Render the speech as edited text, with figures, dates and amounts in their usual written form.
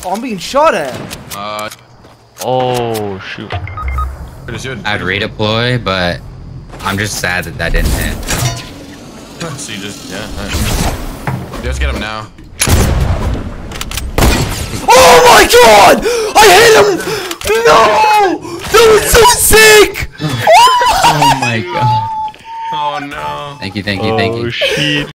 Oh, I'm being shot at. Oh shoot. I'd redeploy, but I'm just sad that that didn't hit. So you just, yeah. You guys get him now. Oh my god! I hit him! No! That was so sick! Oh my god. Oh no. Thank you, thank you, thank you. Oh shit.